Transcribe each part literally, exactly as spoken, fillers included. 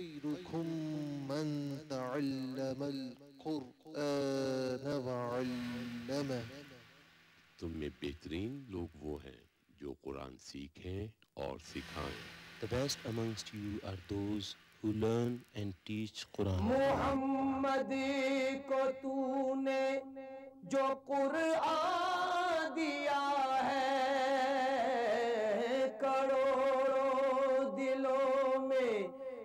خيركم من تعلم القرآن وعلمه. تم میں بہترین لوگ وہ ہیں جو قرآن سیکھیں اور سکھائیں. The best amongst you are those who learn and teach Quran. محمد کو تو نے جو قرآن دیا ہے کروڑوں دلوں میں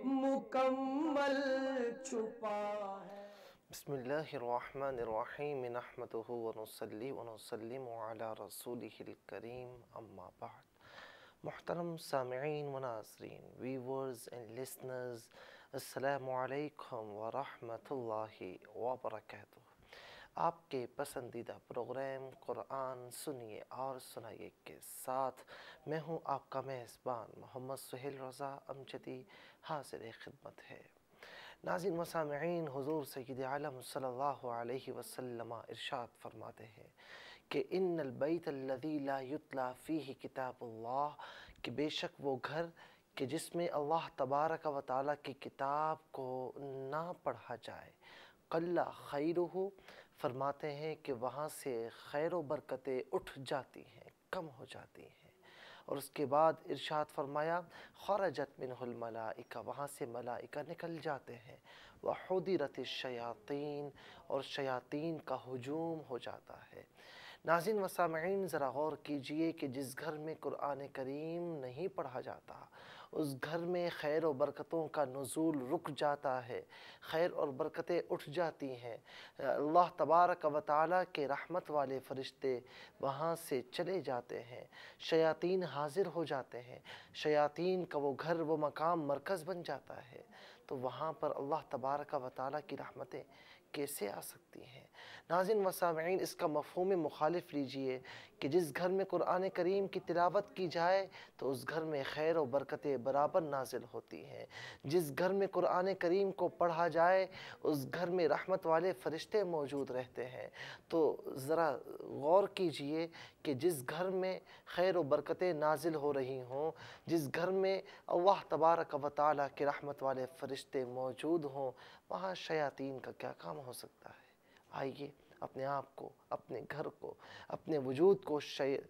مکمل چھپا ہے. بسم اللہ الرحمن الرحیم نحمده ونصلی ونسلم علی رسولہ الکریم اما بعد. محترم سامعین و ناظرین، ویورز اینڈ لسنرز، السلام علیکم ورحمۃ اللہ وبرکاتہ. آپ کے پسندیدہ پروگرام قرآن سنیے اور سنائیے کے ساتھ میں ہوں آپ کا میزبان محمد سہیل رضا امجدی حاضر خدمت ہے. ناظرین و سامعین، حضور سید عالم صلی اللہ علیہ وسلم ارشاد فرماتے ہیں کہ ان البیت الذی لا یتلی فیہ کتاب اللہ، کہ بے شک وہ گھر کہ جس میں اللہ تبارک و تعالیٰ کی کتاب کو نہ پڑھا جائے، قل خیرہ، فرماتے ہیں کہ وہاں سے خیر و برکتیں اٹھ جاتی ہیں، کم ہو جاتی ہیں. اور اس کے بعد ارشاد فرمایا خرجت منہ الملائکہ، وہاں سے ملائکہ نکل جاتے ہیں، وحضرت الشیاطین، اور شیاطین کا ہجوم ہو جاتا ہے. ناظرین و سامعین، ذرا غور کیجئے کہ جس گھر میں قرآن کریم نہیں پڑھا جاتا اس گھر میں خیر و برکتوں کا نزول رک جاتا ہے، خیر اور برکتیں اٹھ جاتی ہیں. اللہ تبارک و تعالیٰ کے رحمت والے فرشتے وہاں سے چلے جاتے ہیں، شیاطین حاضر ہو جاتے ہیں، شیاطین کا وہ گھر وہ مقام مرکز بن جاتا ہے. تو وہاں پر اللہ تبارک و تعالیٰ کی رحمتیں کیسے آ سکتی ہیں؟ ناظرین و سامعین، اس کا مفہوم مخالف لیجئے کہ جس گھر میں قرآن کریم کی تلاوت کی جائے تو اس گھر میں خیر و برکتیں برابر نازل ہوتی ہیں. جس گھر میں قرآن کریم کو پڑھا جائے اس گھر میں رحمت والے فرشتے موجود رہتے ہیں. تو ذرا غور کیجئے کہ جس گھر میں خیر و برکتیں نازل ہو رہی ہوں، جس گھر میں اللہ تبارک و تعالیٰ کے رحمت والے فرشتے موجود ہوں، وہاں شیاطین کا کیا کام ہو سکتا ہے؟ آئیے اپنے آپ کو، اپنے گھر کو، اپنے وجود کو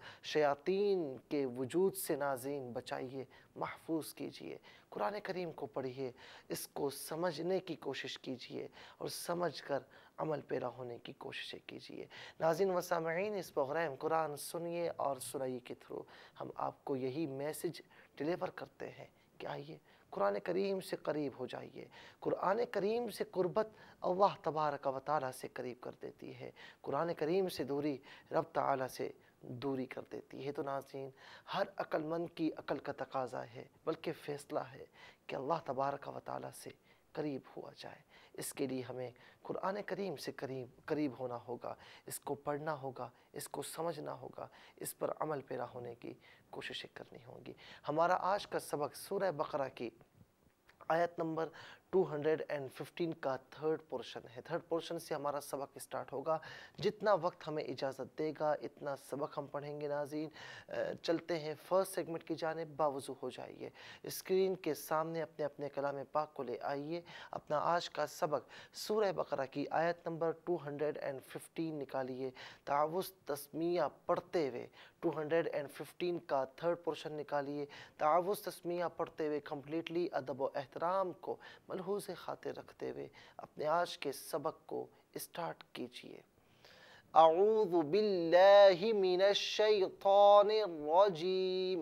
شیاطین کے وجود سے ناظرین بچائیے، محفوظ کیجئے. قرآن کریم کو پڑھیے، اس کو سمجھنے کی کوشش کیجئے اور سمجھ کر عمل پیرا ہونے کی کوششیں کیجئے. ناظرین و سامعین، اس پروگرام قرآن سنیے اور سنائیے کے تھرو ہم آپ کو یہی میسج ڈیلیور کرتے ہیں کہ آئیے قرآن کریم سے قریب ہو جائیے. قرآن کریم سے قربت اللہ تبارک و تعالیٰ سے قریب کر دیتی ہے، قرآن کریم سے دوری رب تعالیٰ سے دوری کر دیتی ہے. تو ناظرین، ہر عقل مند کی عقل کا تقاضا ہے، بلکہ فیصلہ ہے کہ اللہ تبارک و تعالیٰ سے قریب ہوا جائے. اس کے لیے ہمیں قرآن کریم سے قریب قریب ہونا ہوگا، اس کو پڑھنا ہوگا، اس کو سمجھنا ہوگا، اس پر عمل پیرا ہونے کی کوششیں کرنی ہوں گی. ہمارا آج کا سبق سورہ بقرہ کی آیت نمبر دو سو پندرہ کا تھرڈ پورشن ہے. تھرڈ پورشن سے ہمارا سبق اسٹارٹ ہوگا. جتنا وقت ہمیں اجازت دے گا اتنا سبق ہم پڑھیں گے. ناظرین، چلتے ہیں فرسٹ سیگمنٹ کی جانب. باوضو ہو جائیے، اسکرین کے سامنے اپنے اپنے کلام پاک کو لے آئیے. اپنا آج کا سبق سورہ بقرہ کی آیت نمبر دو سو پندرہ نکالیے. تعوذ تسمیہ پڑھتے ہوئے دو سو پندرہ کا تھرڈ پورشن نکالیے. تعوذ تسمیہ پڑھتے ہوئے کمپلیٹلی ادب و احترام کو ملحوظ خاطر رکھتے ہوئے اپنے آج کے سبق کو اسٹارٹ کیجئے. اعوذ باللہ من الشیطان الرجیم،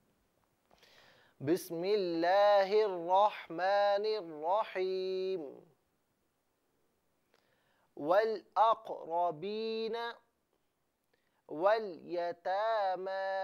بسم اللہ الرحمن الرحیم. والاقربین والیتامی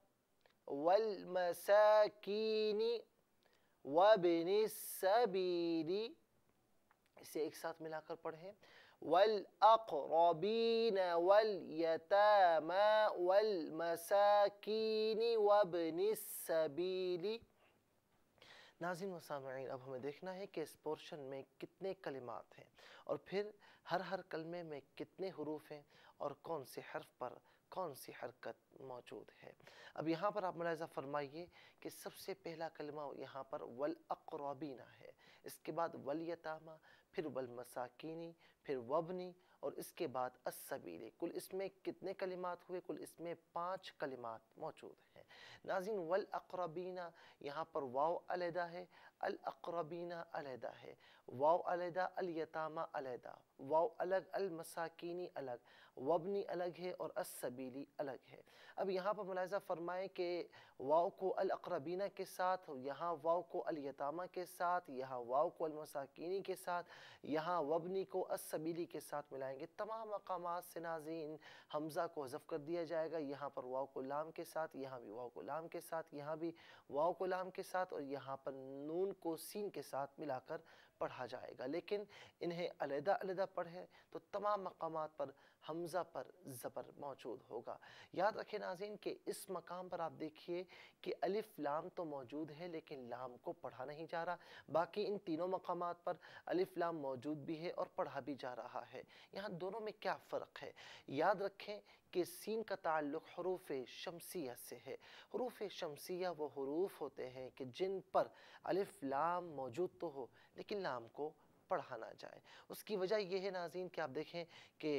والمساکین وابن السبیل. اسے ایک ساتھ ملا کر پڑھیں. والاقربین والیتامی والمساکین وابن السبیل. ناظرین و سامعین، اب ہمیں دیکھنا ہے کہ اس پورشن میں کتنے کلمات ہیں اور پھر ہر ہر کلمے میں کتنے حروف ہیں اور کون سے حرف پر کون سی حرکت موجود ہے۔ اب یہاں پر آپ ملاحظہ فرمائیے کہ سب سے پہلا کلمہ یہاں پر والاقربین ہے، اس کے بعد والیتاما، پھر والمساکینی، پھر وابنی، اور اس کے بعد السبیل۔ کل اس میں کتنے کلمات ہوئے؟ کل اس میں پانچ کلمات موجود ہیں۔ ناظرین، والاقربین یہاں پر واو علیحدہ ہے، الاقربین علیحدہ ہے، واو علیحدہ، الیتاما علیحدہ، واو الگ، المساکینی الگ، وابنی الگ ہے، اور السبیلی الگ ہے۔ اب یہاں پر ملاحظہ فرمائیں کہ واو کو الاقربین کے ساتھ، یہاں واو کو الیتاما کے ساتھ، یہاں واو کو المساکینی کے ساتھ، یہاں وابنی کو السبیلی کے ساتھ ملائیں گے۔ تمام مقامات سے ناظرین حمزہ کو حذف کر دیا جائے گا، یہاں پر واو کو لام کے ساتھ، یہاں بھی واو کو لام کے ساتھ، یہاں بھی واو کو لام کے ساتھ، اور یہاں پر نون کو سین کے ساتھ ملا کر پڑھا جائے گا۔ لیکن انہیں علیحدہ علیحدہ پڑھیں تو تمام مقامات پر حمزہ پر زبر موجود ہوگا۔ یاد رکھیں ناظرین کہ اس مقام پر آپ دیکھیے کہ الف لام تو موجود ہے لیکن لام کو پڑھا نہیں جا رہا، باقی ان تینوں مقامات پر الف لام موجود بھی ہے اور پڑھا بھی جا رہا ہے۔ یہاں دونوں میں کیا فرق ہے؟ یاد رکھیں کہ سین کا تعلق حروف شمسیہ سے ہے۔ حروف شمسیہ وہ حروف ہوتے ہیں کہ جن پر الف لام موجود تو ہو لیکن لام کو پڑھا نہ جائے۔ اس کی وجہ یہ ہے ناظرین کہ آپ دیکھیں کہ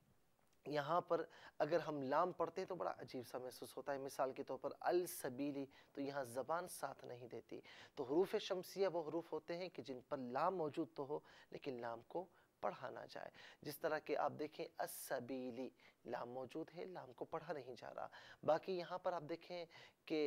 یہاں پر اگر ہم لام پڑھتے ہیں تو بڑا عجیب سا محسوس ہوتا ہے۔ مثال کے طور پر السبیلی، تو یہاں زبان ساتھ نہیں دیتی۔ تو حروف شمسیہ وہ حروف ہوتے ہیں کہ جن پر لام موجود تو ہو لیکن لام کو پڑھا نہ جائے۔ جس طرح کہ آپ دیکھیں السبیلی، لام موجود ہے، لام کو پڑھا نہیں جا رہا۔ باقی یہاں پر آپ دیکھیں کہ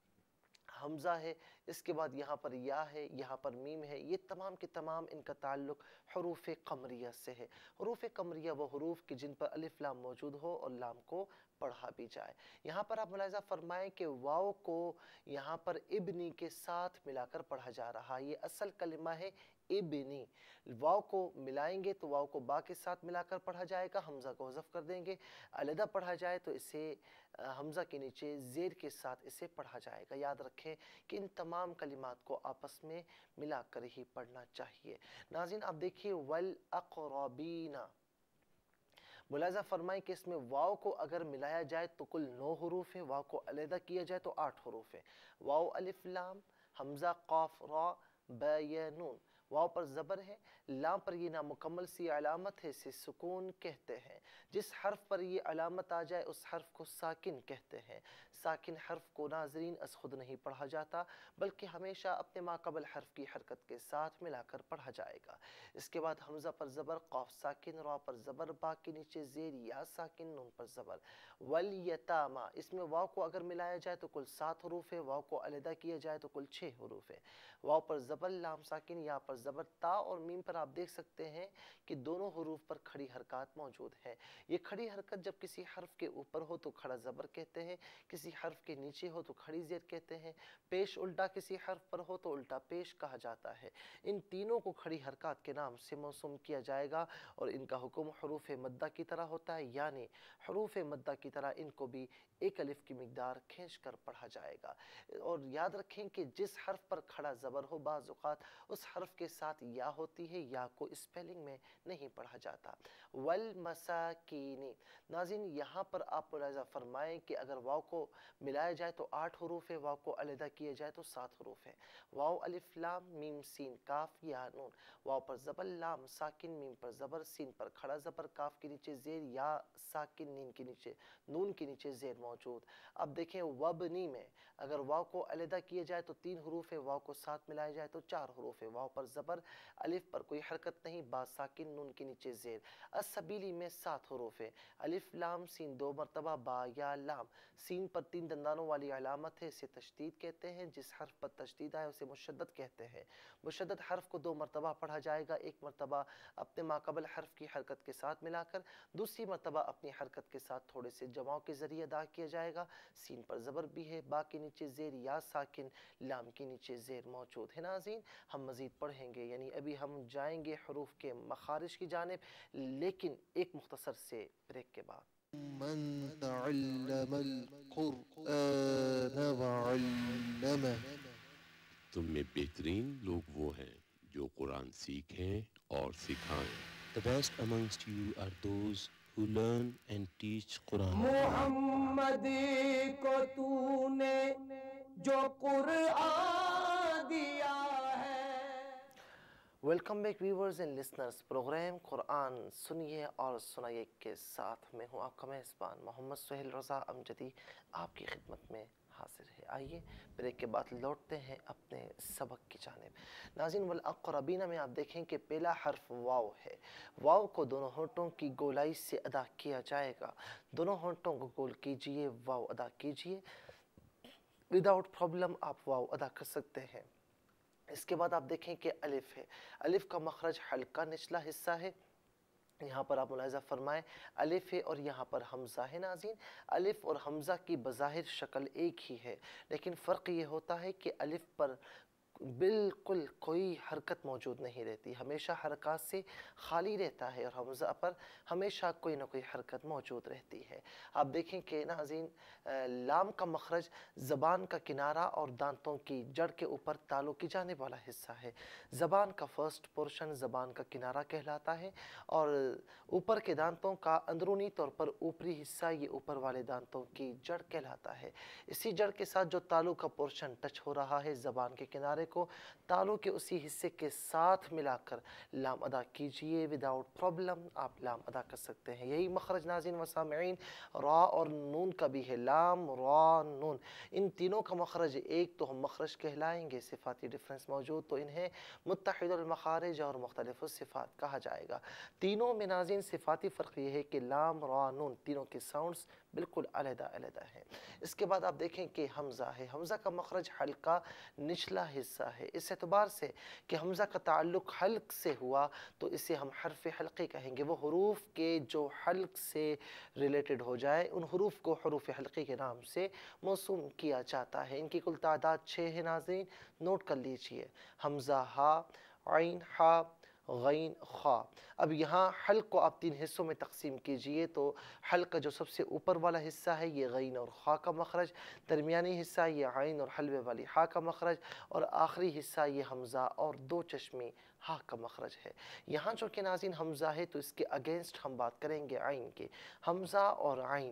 حمزہ ہے، اس کے بعد یہاں پر یا ہے، یہاں پر میم ہے، یہ تمام کے تمام ان کا تعلق حروف قمریہ سے ہے۔ حروف قمریہ وہ حروف کہ جن پر الف لام موجود ہو اور لام کو پڑھا بھی جائے۔ یہاں پر آپ ملاحظہ فرمائیں کہ واو کو یہاں پر ابنی کے ساتھ ملا کر پڑھا جا رہا، یہ اصل کلمہ ہے ابنی۔ واو کو ملائیں گے تو واو کو با کے ساتھ ملا کر پڑھا جائے گا، حمزہ کو حذف کر دیں گے۔ علیحدہ پڑھا جائے تو اسے حمزہ کے نیچے زیر کے ساتھ اسے پڑھا جائے گا۔ یاد رکھیں کہ ان تمام کلمات کو آپس میں ملا کر ہی پڑھنا چاہیے۔ ناظرین آپ دیکھیے والاقربین، ملاحظہ فرمائیں کہ اس میں واو کو اگر ملایا جائے تو کل نو حروف ہیں، واو کو علیحدہ کیا جائے تو آٹھ حروف ہیں۔ واو الف لام، حمزہ قاف را با یا نون، واو پر زبر ہے، لام پر یہ نامکمل سی علامت ہے، اسے سکون کہتے ہیں۔ جس حرف پر یہ علامت آ جائے اس حرف کو ساکن کہتے ہیں۔ ساکن حرف کو ناظرین از خود نہیں پڑھا جاتا بلکہ ہمیشہ اپنے ماقبل حرف کی حرکت کے ساتھ ملا کر پڑھا جائے گا۔ اس کے بعد حمزہ پر زبر، قاف ساکن، را پر زبر، با کے نیچے زیر، یا ساکن، نون پر زبر۔ والیتاما، اس میں واو کو اگر ملایا جائے تو کل سات حروف ہے، واو کو علیحدہ کیا جائے تو کل چھ حروف ہے۔ واو پر زبر، لام ساکن، یا پر زبر، تا اور میم پر آپ دیکھ سکتے ہیں کہ دونوں حروف پر کھڑی حرکات موجود ہیں۔ یہ کھڑی حرکت جب کسی حرف کے اوپر ہو تو کھڑا زبر کہتے ہیں، کسی حرف کے نیچے ہو تو کھڑی زیر کہتے ہیں، پیش الٹا کسی حرف پر ہو تو الٹا پیش کہا جاتا ہے۔ ان تینوں کو کھڑی حرکات کے نام سے موسوم کیا جائے گا اور ان کا حکم حروف مدہ کی طرح ہوتا ہے، یعنی حروف مدہ کی طرح ان کو بھی ایک الف کی مقدار کھینچ کر پڑھا جائے گا۔ اور یاد رکھیں کہ جس حرف پر کھڑا زبر ہو بعض اوقات اس حرف کے ساتھ یا ہوتی ہے، یا کو اسپیلنگ میں نہیں پڑھا جاتا۔ والمساکینی، ناظرین یہاں پر آپ ملاحظہ فرمائیں کہ اگر واو کو ملایا جائے تو آٹھ حروف ہے، واو کو علیحدہ کیا جائے تو سات حروف ہے۔ واو الف لام میم سین کاف یا نون، واو پر زبر، لام ساکن، میم پر زبر، سین پر کھڑا زبر، کاف کے نیچے زیر، یا ساکن، نین کے نیچے نون کے نیچے زیر موجود۔ اب دیکھیں وابنی میں اگر واو کو علیحدہ کیا جائے تو تین حروف ہے، واو کو ساتھ ملایا جائے تو چار حروف ہے۔ واو پر زبر، الف پر کوئی حرکت نہیں، با ساکن، نون کے نیچے زیر۔ السبیلی میں سات حروف ہے، الف لام سین دو مرتبہ، با یا لام، سین پر تین دندانوں والی علامت ہے، اسے تشدید کہتے ہیں۔ جس حرف پر تشدید آئے اسے مشدد کہتے ہیں۔ مشدد حرف کو دو مرتبہ پڑھا جائے گا، ایک مرتبہ اپنے ماقبل حرف کی حرکت کے ساتھ ملا کر، دوسری مرتبہ اپنی حرکت کے ساتھ تھوڑے سے جماؤ کے ذریعے ادا کیا جائے گا۔ سین پر زبر بھی ہے، با کے نیچے زیر، یا ساکن، لام کے نیچے زیر موجود ہے۔ ناظرین ہم مزید پڑھیں گے، یعنی ابھی ہم جائیں گے حروف کے مخارج کی جانب، لیکن ایک مختصر سے بریک کے بعد۔ من تعلم القرآن وعلمه، تم میں بہترین لوگ وہ ہیں جو قرآن سیکھیں اور سکھائیں۔ The best amongst you are those who learn and teach Quran. محمدی کو تو نے جو قرآن دیا ہے. Welcome back viewers and listeners. Programme Quran سنیے اور سنائیے کے ساتھ میں ہوں آپ کا میزبان محمد سہیل رضا امجدی آپ کی خدمت میں حاضر ہے. آئیے بریک کے بعد لوٹتے ہیں اپنے سبق کی جانب. ناظرین والاقربین میں آپ دیکھیں کہ پہلا حرف واو ہے. واو کو دونوں ہونٹوں کی گولائی سے ادا کیا جائے گا. دونوں ہونٹوں کو گول کیجئے، واو ادا کیجئے. وداؤٹ پرابلم آپ واو ادا کر سکتے ہیں. اس کے بعد آپ دیکھیں کہ الف ہے. الف کا مخرج حلق کا نچلا حصہ ہے. یہاں پر آپ ملاحظہ فرمائیں الف ہے اور یہاں پر حمزہ ہے. ناظرین الف اور حمزہ کی بظاہر شکل ایک ہی ہے، لیکن فرق یہ ہوتا ہے کہ الف پر بالکل کوئی حرکت موجود نہیں رہتی، ہمیشہ حرکات سے خالی رہتا ہے، اور حمزہ پر ہمیشہ کوئی نہ کوئی حرکت موجود رہتی ہے. آپ دیکھیں کہ ناظرین لام کا مخرج زبان کا کنارہ اور دانتوں کی جڑ کے اوپر تعلق کی جانے والا حصہ ہے. زبان کا فرسٹ پورشن زبان کا کنارہ کہلاتا ہے، اور اوپر کے دانتوں کا اندرونی طور پر اوپری حصہ یہ اوپر والے دانتوں کی جڑ کہلاتا ہے. اسی جڑ کے ساتھ جو تالو کا پورشن ٹچ ہو رہا ہے زبان کے کنارے کو، تالو کے اسی حصے کے ساتھ ملا کر لام ادا کیجئے. وداؤٹ پرابلم آپ لام ادا کر سکتے ہیں. یہی مخرج ناظرین و سامعین را اور نون کا بھی ہے. لام را نون ان تینوں کا مخرج ایک تو ہم مخرج کہلائیں گے. صفاتی ڈفرنس موجود تو انہیں متحد المخارج اور مختلف الصفات کہا جائے گا. تینوں میں ناظرین صفاتی فرق یہ ہے کہ لام را نون تینوں کے ساؤنڈز بالکل علیحدہ علیحدہ ہیں. اس کے بعد آپ دیکھیں کہ حمزہ ہے. حمزہ کا مخرج حلق کا نچلا حصہ ہے. اس اعتبار سے کہ حمزہ کا تعلق حلق سے ہوا تو اسے ہم حرف حلقی کہیں گے. وہ حروف کے جو حلق سے ریلیٹڈ ہو جائے ان حروف کو حروف حلقی کے نام سے موسوم کیا جاتا ہے. ان کی کل تعداد چھ ہے. ناظرین نوٹ کر لیجئے: حمزہ ہا، عین ہا، غین خا. اب یہاں حلق کو آپ تین حصوں میں تقسیم کیجئے تو حلق کا جو سب سے اوپر والا حصہ ہے یہ غین اور خا کا مخرج، درمیانی حصہ یہ عین اور حلوے والی ہا کا مخرج، اور آخری حصہ یہ حمزہ اور دو چشمی ہا کا مخرج ہے. یہاں جو کہ ناظرین حمزہ ہے تو اس کے اگینسٹ ہم بات کریں گے عین کے. حمزہ اور عین،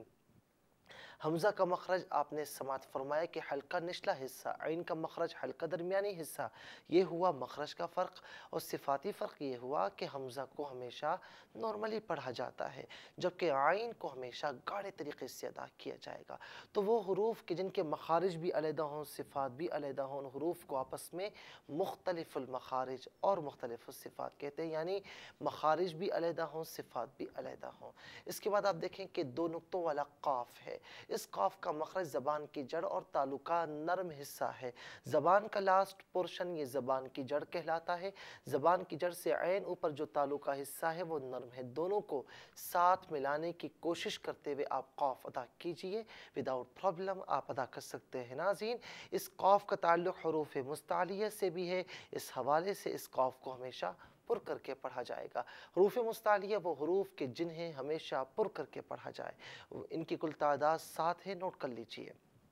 حمزہ کا مخرج آپ نے سماعت فرمایا کہ حلق کا نچلا حصہ، عین کا مخرج حلق کا درمیانی حصہ. یہ ہوا مخرج کا فرق. اور صفاتی فرق یہ ہوا کہ حمزہ کو ہمیشہ نارملی پڑھا جاتا ہے جبکہ عین کو ہمیشہ گاڑے طریقے سے ادا کیا جائے گا. تو وہ حروف کے جن کے مخارج بھی علیحدہ ہوں، صفات بھی علیحدہ ہوں، ان حروف کو آپس میں مختلف المخارج اور مختلف الصفات کہتے ہیں، یعنی مخارج بھی علیحدہ ہوں، صفات بھی علیحدہ ہوں. اس کے بعد آپ دیکھیں کہ دو نقطوں والا قاف ہے. اس قاف کا مخرج زبان کی جڑ اور تالو کا نرم حصہ ہے. زبان کا لاسٹ پورشن یہ زبان کی جڑ کہلاتا ہے. زبان کی جڑ سے عین اوپر جو تالو کا حصہ ہے وہ نرم ہے. دونوں کو ساتھ ملانے کی کوشش کرتے ہوئے آپ قاف ادا کیجئے. وداؤٹ پرابلم آپ ادا کر سکتے ہیں. ناظرین اس قاف کا تعلق حروف مستعلیہ سے بھی ہے. اس حوالے سے اس قاف کو ہمیشہ پر کر کے پڑھا جائے گا. حروف مستعلیہ وہ حروف کے جنہیں ہمیشہ پر کر کے پڑھا جائے. ان کی کل تعداد سات ہے. نوٹ کر لیجئے: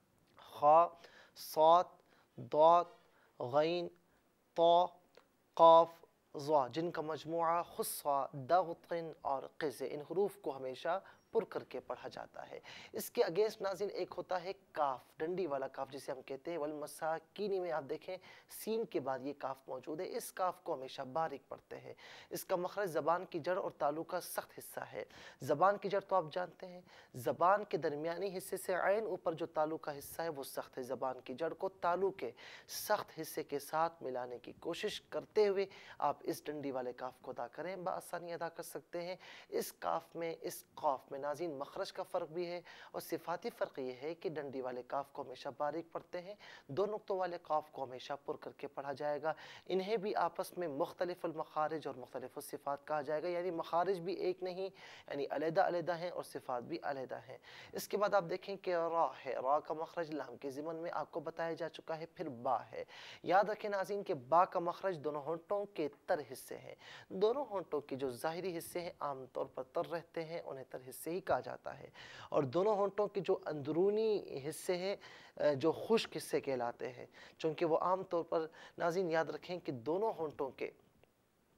خا، صاد، ضاد، غین، طا، قاف، ظا، جن کا مجموعہ خصا، ضغط اور قز. ان حروف کو ہمیشہ پر کر کے پڑھا جاتا ہے. اس کے اگینسٹ ناظرین ایک ہوتا ہے کاف، ڈنڈی والا کاف جسے ہم کہتے ہیں. والمساکین میں آپ دیکھیں سین کے بعد یہ کاف موجود ہے. اس کاف کو ہمیشہ باریک پڑھتے ہیں. اس کا مخرج زبان کی جڑ اور تالو کا سخت حصہ ہے. زبان کی جڑ تو آپ جانتے ہیں، زبان کے درمیانی حصے سے عین اوپر جو تالو کا حصہ ہے وہ سخت ہے. زبان کی جڑ کو تالو کے سخت حصے کے ساتھ ملانے کی کوشش کرتے ہوئے آپ اس ڈنڈی والے کاف کو ادا کریں، بآسانی ادا کر سکتے ہیں. اس کاف میں، اس قاف میں ناظرین مخرج کا فرق بھی ہے اور صفاتی فرق یہ ہے کہ ڈنڈی والے کاف کو ہمیشہ باریک پڑھتے ہیں. دو نقطوں والے قاف کو ہمیشہ پر کر کے پڑھا جائے گا. انہیں بھی آپس میں مختلف المخارج اور مختلف الصفات کہا جائے گا، یعنی مخارج بھی ایک نہیں، یعنی علیحدہ علیحدہ ہیں اور صفات بھی علیحدہ ہیں. اس کے بعد آپ دیکھیں کہ را ہے. را کا مخرج لام کے ضمن میں آپ کو بتایا جا چکا ہے. پھر با ہے. یاد رکھیں ناظرین کہ با کا مخرج دونوں ہونٹوں کے تر حصے ہیں. دونوں ہونٹوں کے جو ظاہری حصے ہیں عام طور پر تر رہتے ہیں، انہیں تر حصے ہی کہا جاتا ہے. اور دونوں ہونٹوں کے جو اندرونی حصے ہیں جو خشک حصے کہلاتے ہیں، چونکہ وہ عام طور پر ناظرین یاد رکھیں کہ دونوں ہونٹوں کے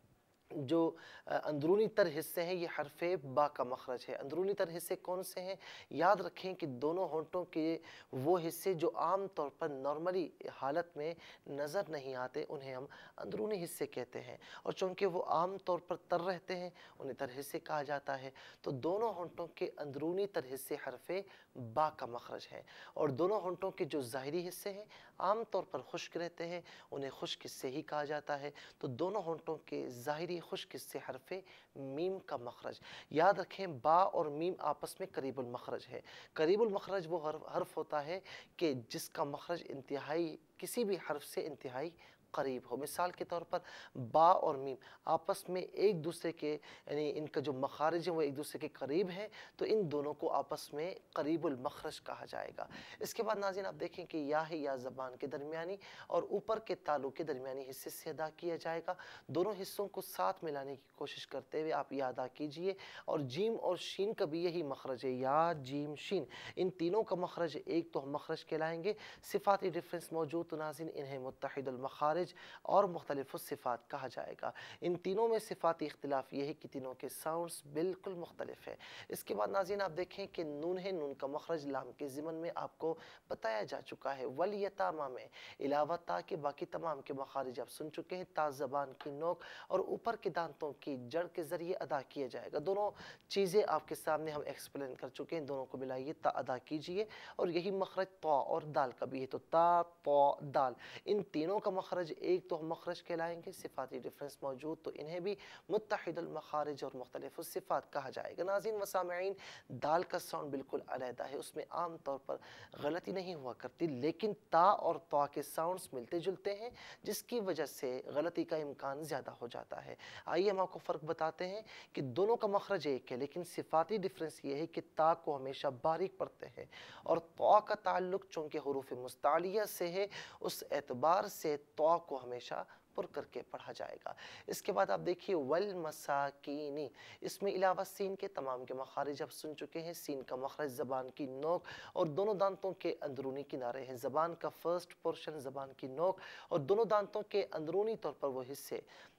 जो अंदरूनी तर हिस्से हैं ये हरफ बा का मखरज है। अंदरूनी तर हिस्से कौन से हैं? याद रखें कि दोनों होंठों के वो हिस्से जो आम तौर पर नॉर्मली हालत में नज़र नहीं आते उन्हें हम अंदरूनी हिस्से कहते हैं, और चूँकि वो आम तौर पर तर रहते हैं उन्हें तर हिस्से कहा जाता है। तो दोनों होंठों के अंदरूनी तर हिस्से हरफ बा का मखरज है, और दोनों होंठों के जो ज़ाहिरी हिस्से हैं आम तौर पर खुश्क रहते हैं उन्हें खुश्क हिस्से ही कहा जाता है। तो दोनों होंठों के ज़ाहिरी खुश्क हिस्से हरफ मीम का मखरज। याद रखें बा और मीम आपस में करीबुल मखरज है। करीबुल मखरज वो हर्फ हर्फ होता है कि जिसका मखरज इंतहाई किसी भी हर्फ से इंतहाई करीब हो। मिसाल के तौर पर बा और मीम आपस में एक दूसरे के यानी इनका जो मखारिज है वो एक दूसरे के करीब हैं, तो इन दोनों को आपस में करीबुल मखरज कहा जाएगा। इसके बाद नाज़रीन आप देखें कि या है या ज़बान के दरमियानी और ऊपर के तालु के दरमियानी हिस्से से अदा किया जाएगा। दोनों हिस्सों को साथ मिलाने की कोशिश करते हुए आप या अदा कीजिए। और जीम और शीन का भी यही मखरज है, या जीम शीन, इन तीनों का मखरज एक तो हम मखरज कहलाएंगे। सिफाती डिफरेंस मौजूद तो नाज़रीन इन्हें मुत्तहिदुल मखारिज और मुख्तलिफ सिफ़ात कहा जाएगा। इन तीनों में सिफ़ाती इख्तिलाफ ये है कि तीनों के साउंड्स बिल्कुल मुख्तलिफ है। इसके बाद नाज़रीन आप देखें कि नून है, नून का मखरज लाम के ज़िमन में आपको बताया जा चुका है। वल यतामा में इलावा ता के बाकी तमाम के मखारिज आप सुन चुके हैं। ता ज़बान की नोक और ऊपर के दांतों की जड़ के ज़रिए अदा किया जाएगा। दोनों चीज़ें आपके सामने हम एक्सप्लेन कर चुके हैं, दोनों को मिलाइए, ता अदा कीजिए। और यही मखरज ता और दाल का भी है, तो ता ता दाल, इन तीनों का मखरज एक तो हम मखरज कहलाएंगे। सिफाती डिफरेंस मौजूद तो इन्हें भी मुत्तहिदुल मखारिज और मुख्तलिफ सिफ़ात कहा जाएगा। नाज़रीन व सामईन, दाल का साउंड बिल्कुल अलहदा है, उसमें आम तौर पर गलती नहीं हुआ करती, लेकिन ता और ता के साउंड्स मिलते जुलते हैं जिसकी वजह से गलती का इम्कान ज़्यादा हो जाता है। आइए हम आपको फ़र्क बताते हैं कि दोनों का मखरज एक है, लेकिन सिफाती डिफरेंस ये है कि ता को हमेशा बारीक पढ़ते हैं और ता का ताल्लुक चूँकि हुरूफ मुस्तालिया से है, उस एतबार से ता को हमेशा पुर करके पढ़ा जाएगा। इसके बाद आप देखिए वल मसाकीनी, इसमें इलावा सीन के तमाम के मखारिज आप सुन चुके हैं। सीन का मखरज ज़बान की नोक और दोनों दांतों के अंदरूनी किनारे हैं। ज़बान का फर्स्ट पोर्शन ज़बान की नोक और दोनों दांतों के अंदरूनी तौर पर वो हिस्से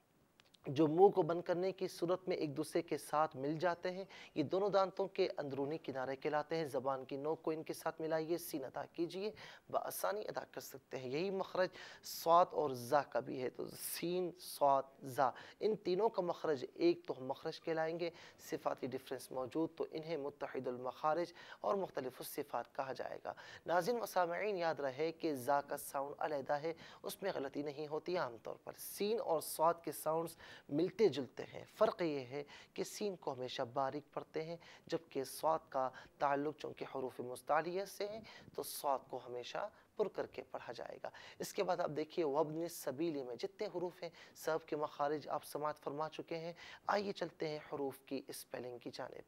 जो मुंह को बंद करने की सूरत में एक दूसरे के साथ मिल जाते हैं, ये दोनों दांतों के अंदरूनी किनारे कहलाते हैं। ज़बान की नोक को इनके साथ मिलाइए, सीन अदा कीजिए, बआसानी अदा कर सकते हैं। यही मखरज स्वाद और ज़ा का भी है, तो सीन स्वाद ज़ा, इन तीनों का मखरज एक तो हम मखरज कहलाएंगे। सिफाती डिफरेंस मौजूद तो इन्हें मुत्तहिदुल मखारिज और मुख्तलिफ सिफ़ात कहा जाएगा। नाज़रीन व सामईन, याद रहे कि ज़ा का साउंड अलहदा है, उसमें गलती नहीं होती। आम तौर पर सीन और स्वाद के साउंड्स मिलते जुलते हैं। फ़र्क ये है कि सीन को हमेशा बारीक पढ़ते हैं, जबकि स्वाद का ताल्लुक चूँकि हुरूफ मुस्तालिया से है तो स्वाद को हमेशा पुर करके पढ़ा जाएगा। इसके बाद आप देखिए वब्न सबीली में जितने हरूफ हैं सब के मखारिज आप समात फरमा चुके हैं। आइए चलते हैं हरूफ की स्पेलिंग की जानिब।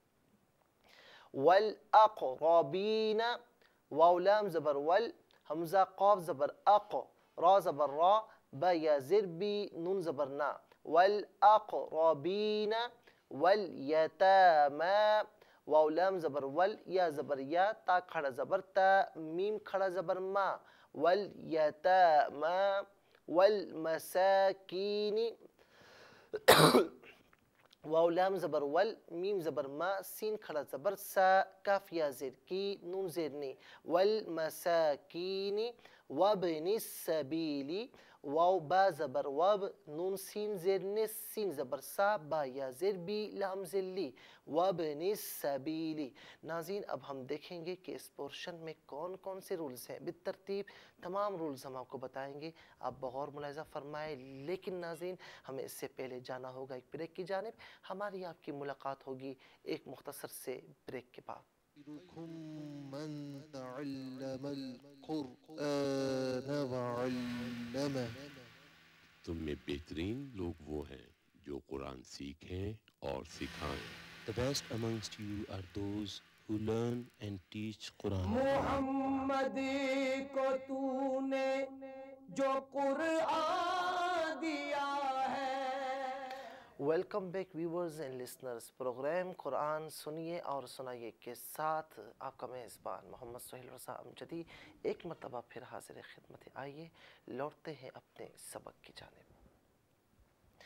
वल अक़रबीन, वाव लाम ज़बर वल, हमज़ा क़ाफ़ ज़बर अक़, रा ज़बर रा, बा या ज़िर बी, नून ज़बर ना। वल अक़रबीन, वल यतामा, वाव लाम ज़बर वल, या ज़बर या, ता खड़ा ज़बर ता, मीम खड़ा ज़बर मा। वल यतामा, वल मसाकीनी, वाव लाम ज़बर वल, मीम ज़बर मा, सीन खड़ा ज़बर सा, काफ या ज़ेर की, नून ज़ेर नी। वल मसाकीनी वब्निस सबीली, वाव बा ज़बर वब, नून सीन ज़ेर निस, सीन ज़बर सा, बा या ज़ेर बी, लाम ज़िल्ली, वब्निस सबीली। नाज़रीन अब हम देखेंगे कि इस पोर्शन में कौन कौन से रूल्स हैं। बितरतीब तमाम रूल्स हम आपको बताएंगे, आप बगौर मुलाहिज़ा फरमाएं। लेकिन नाज़रीन हमें इससे पहले जाना होगा एक ब्रेक की जानिब। हमारी आपकी मुलाकात होगी एक मुख्तसर से ब्रेक के बाद। من تعلم القرآن وعلمه। तुम में बेहतरीन लोग वो हैं जो कुरान सीखें और सिखाएं। The best amongst you are those who learn and teach Quran. Mohammad को तूने जो कुरान दिया है। Welcome back viewers and listeners, programme Quran सुनिए और सुनाइए के साथ आपका मेज़बान मोहम्मद सुहेल रज़ा अमजदी एक मरतबा फिर हाजिर खिदमत। आइए लौटते हैं अपने सबक की जानिब।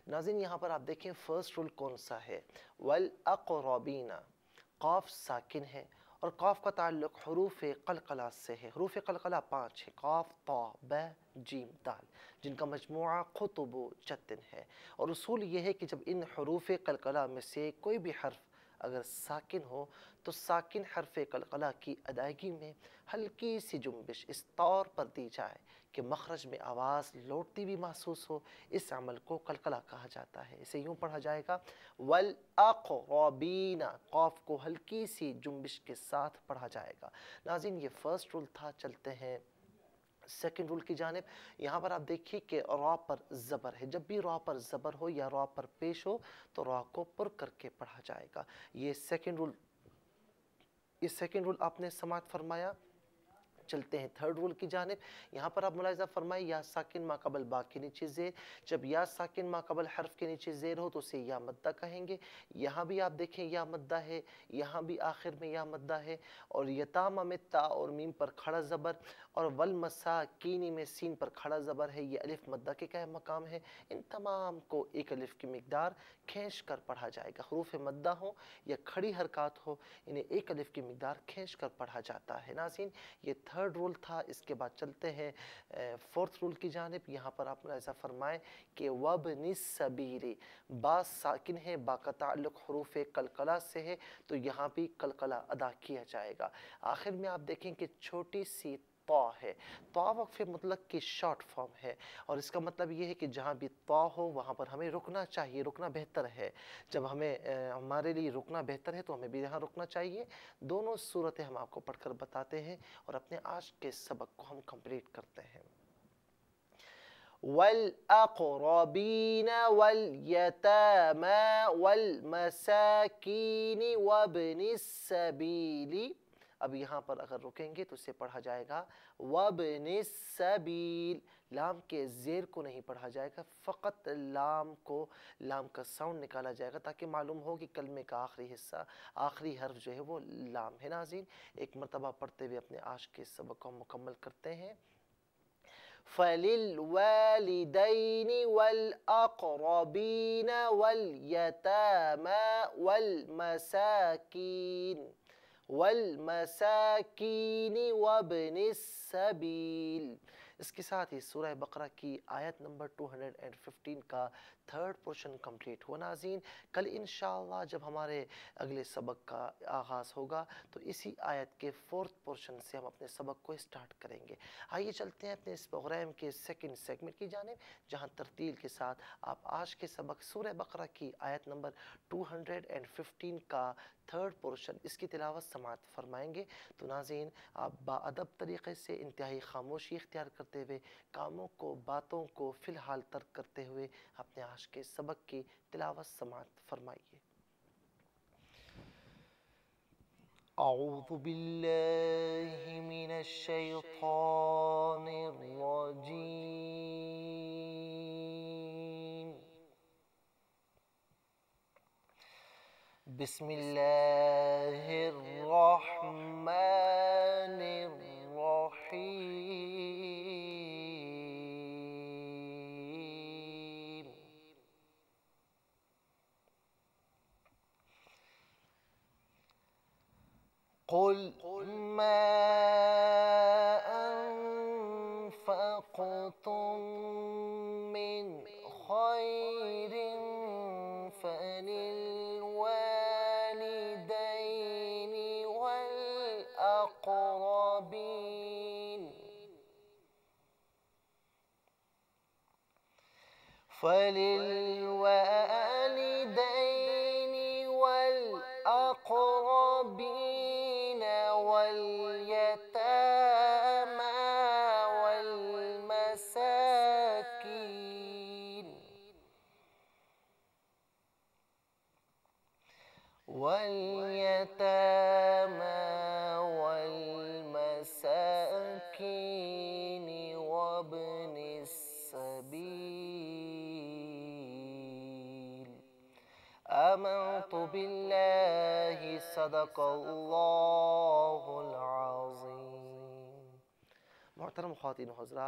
ناظرین یہاں پر آپ دیکھیں فرسٹ رول کون سا ہے؟ والاقربین، قاف ساکن ہے اور قاف کا تعلق حروف قلقلہ سے ہے۔ حروف قلقلہ پانچ ہے، قاف، طا، ب، جیم، دال، جن کا مجموعہ قطب و جتن ہے۔ اور اصول یہ ہے کہ جب ان حروف قلقلہ میں سے کوئی بھی حرف اگر ساکن ہو تو ساکن حرف قلقلہ کی ادائیگی میں ہلکی سی جنبش اس طور پر دی جائے کہ مخرج میں آواز لوٹتی بھی محسوس ہو، اس عمل کو قلقلہ کہا جاتا ہے۔ اسے یوں پڑھا جائے گا والاقربین، قاف کو ہلکی سی جنبش کے ساتھ پڑھا جائے گا۔ ناظرین یہ فرسٹ رول تھا، چلتے ہیں سیکنڈ رول کی جانب۔ یہاں پر آپ دیکھیے کہ را پر زبر ہے، جب بھی را پر زبر ہو یا را پر پیش ہو تو را کو پر کر کے پڑھا جائے گا۔ یہ سیکنڈ رول یہ سیکنڈ رول آپ نے سماعت فرمایا۔ چلتے ہیں تھرڈ رول کی جانب۔ یہاں پر آپ ملاحظہ فرمائیں یا ساکن ما قبل با کے نیچے زیر، جب یا ساکن ما قبل حرف کے نیچے زیر ہو تو اسے یا مدہ کہیں گے۔ یہاں بھی آپ دیکھیں یا مدہ ہے، یہاں بھی آخر میں یا مدہ ہے، اور یتامہ میں تا اور میم پر کھڑا زبر، اور والمساکین میں سین پر کھڑا زبر ہے، یہ الف مدہ کے کیا مقام ہے؟ ان تمام کو ایک الف کی مقدار کھینچ کر پڑھا جائے گا۔ حروف مدہ ہو یا کھڑی حرکات ہو، انہیں ایک الف کی مقدار کھینچ کر پڑھا جاتا ہے۔ ناظرین یہ تھرڈ رول تھا۔ اس کے بعد چلتے ہیں فورتھ رول کی جانب۔ یہاں پر آپ ایسا فرمائیں کہ وابن السبیل، با ساکن ہے، با کا تعلق حروف قلقلہ سے ہے تو یہاں بھی قلقلہ ادا کیا جائے گا۔ آخر میں آپ دیکھیں کہ چھوٹی سی طا ہے، طا وقف مطلق کی شارٹ فارم ہے، اور اس کا مطلب یہ ہے کہ جہاں بھی طا ہو وہاں پر ہمیں رکنا چاہیے، رکنا بہتر ہے۔ جب ہمیں ہمارے لیے رکنا بہتر ہے تو ہمیں بھی یہاں رکنا چاہیے۔ دونوں صورتیں ہم آپ کو پڑھ کر بتاتے ہیں اور اپنے آج کے سبق کو ہم کمپلیٹ کرتے ہیں۔ والأقربين واليتامى والمساكين وابن السبيل۔ اب یہاں پر اگر رکیں گے تو اسے پڑھا جائے گا وابن السبیل، لام کے زیر کو نہیں پڑھا جائے گا، فقط لام کو، لام کا ساؤنڈ نکالا جائے گا تاکہ معلوم ہو کہ کلمے کا آخری حصہ، آخری حرف جو ہے وہ لام ہے۔ ناظرین ایک مرتبہ پڑھتے ہوئے اپنے آج کے سبق کو مکمل کرتے ہیں۔ فَلِلْوَالِدَيْنِ وَالْأَقْرَبِينَ وَالْيَتَامَى وَالْمَسَاكِينِ والمساکین وابن السبیل۔ اس کے ساتھ ہی سورہ بقرہ کی آیت نمبر دو سو پندرہ کا تھرڈ پورشن کمپلیٹ ہوا۔ ناظرین کل انشاءاللہ جب ہمارے اگلے سبق کا آغاز ہوگا تو اسی آیت کے فورتھ پورشن سے ہم اپنے سبق کو اسٹارٹ کریں گے۔ آئیے چلتے ہیں اپنے اس پروگرام کے سیکنڈ سیگمنٹ کی جانب، جہاں ترتیل کے ساتھ آپ آج کے سبق سورہ بقرہ کی آیت نمبر دو سو پندرہ کا تھرڈ پورشن اس کی تلاوت سماعت فرمائیں گے۔ تو ناظرین آپ باادب طریقے سے انتہائی خاموشی اختیار کرتے ہوئے، کاموں کو، باتوں کو فی الحال ترک کرتے ہوئے اپنے آج کے سبق کی تلاوت سماعت فرمائیے۔ اعوذ باللہ من الشیطان الرجیم۔ بسم اللہ الرحمن الرحیم۔ قل ما انفقتم من خیر فللوالدین والاقربین فللوالدین والاقربین والیتامى والمساکین والیتامى والمساکین وابن السبیل۔ آمنت باللہ صدق اللہ العظیم۔ محترم خواتین و حضرات،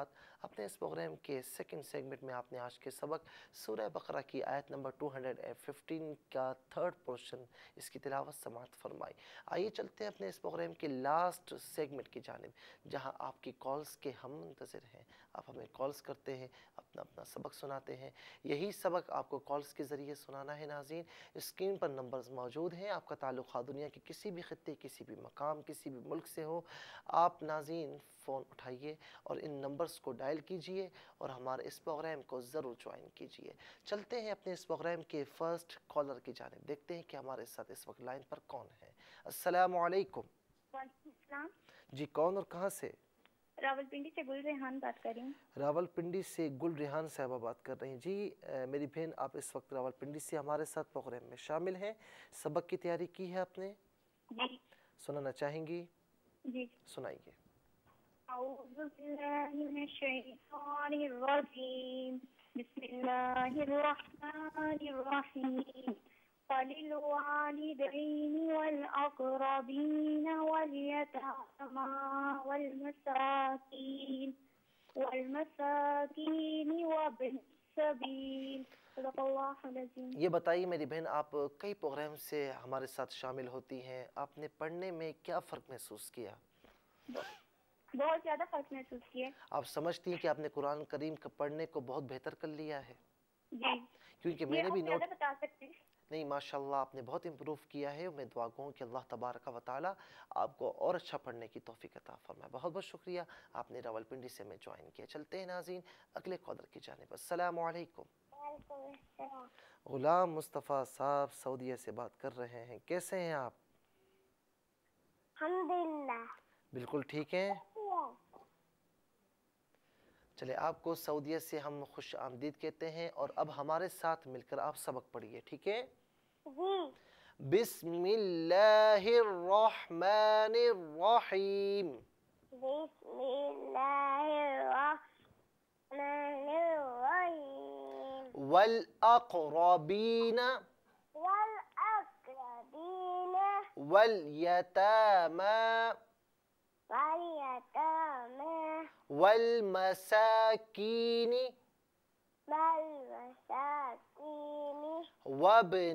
اپنے اس پروگرام کے سیکنڈ سیگمنٹ میں آپ نے آج کے سبق سورہ بقرہ کی آیت نمبر دو سو پندرہ کا تھرڈ پورشن اس کی تلاوت سماعت فرمائی۔ آئیے چلتے ہیں اپنے اس پروگرام کے لاسٹ سیگمنٹ کی جانب، جہاں آپ کی کالز کے ہم منتظر ہیں۔ آپ ہمیں کالز کرتے ہیں، اپنا اپنا سبق سناتے ہیں، یہی سبق آپ کو کالز کے ذریعے سنانا ہے۔ ناظرین اسکرین پر نمبرز موجود ہیں، آپ کا تعلق دنیا کے کسی بھی خطے، کسی بھی مقام، کسی بھی ملک سے ہو، آپ ناظرین فون اٹھائیے اور ان نمبرز کو ڈائل کیجئے اور ہمارے اس پروگرام کو ضرور جوائن کیجئے۔ چلتے ہیں اپنے اس پروگرام کے فرسٹ کالر کی جانب، دیکھتے ہیں کہ ہمارے ساتھ اس وقت لائن پر کون ہے۔ السلام علیکم۔ وعلیکم السلام۔ جی کون اور کہاں سے؟ راول پنڈی سے گل ریحان بات کر رہی ہوں۔ راول پنڈی سے گل ریحان صاحبہ بات کر رہی ہیں۔ جی میری بہن آپ اس وقت راول پنڈی سے ہمارے ساتھ پروگرام میں شامل ہیں، سبق کی تیاری کی ہے آپ نے؟ جی۔ سنانا چاہیں گی؟ جی سنائیے۔ اعوذ باللہ من الشیطان الرجیم، بسم اللہ الرحمن الرحیم، وَلِلْوَالِدَيْنِ وَالْأَقْرَبِينَ وَالْيَتَامَى وَالْمَسَاكِينِ وَالْمَسَاكِينِ وَابْنِ السَّبِيلِ۔ صدق اللہ العظیم۔ یہ بتائیے میری بہن، آپ کئی پروگرام سے ہمارے ساتھ شامل ہوتی ہیں، آپ نے پڑھنے میں کیا فرق محسوس کیا؟ بہت زیادہ فرق محسوس کیا۔ آپ سمجھتی ہیں کہ آپ نے قرآن کریم کا پڑھنے کو بہت بہتر کر لیا ہے؟ جی۔ کیونکہ میں نے بھی نوٹ بتا سکتے ہیں؟ نہیں، ماشاءاللہ آپ نے بہت امپروو کیا ہے۔ میں دعا گو ہوں کہ اللہ تبارک و تعالی آپ کو اور اچھا پڑھنے کی توفیق عطا فرمائے۔ بہت بہت شکریہ، آپ نے راول پنڈی سے میں جوائن کیا۔ چلتے ہیں ناظرین اگلے کالر کی جانب۔ السلام علیکم۔ وعلیکم السلام۔ غلام مصطفیٰ صاحب سعودیہ سے بات کر رہے ہیں، کیسے ہیں آپ؟ الحمدللہ بالکل ٹھیک ہیں؟ چلے آپ کو سعودیہ سے ہم خوش آمدید کہتے ہیں، اور اب ہمارے ساتھ مل کر آپ سبق پڑھیے، ٹھیک ہے؟ جی۔ بسم اللہ الرحمن الرحیم۔ بسم اللہ الرحمن الرحیم۔ والأقربین والأقربین والیتامی والیتامی والمساکین والمساکین وابن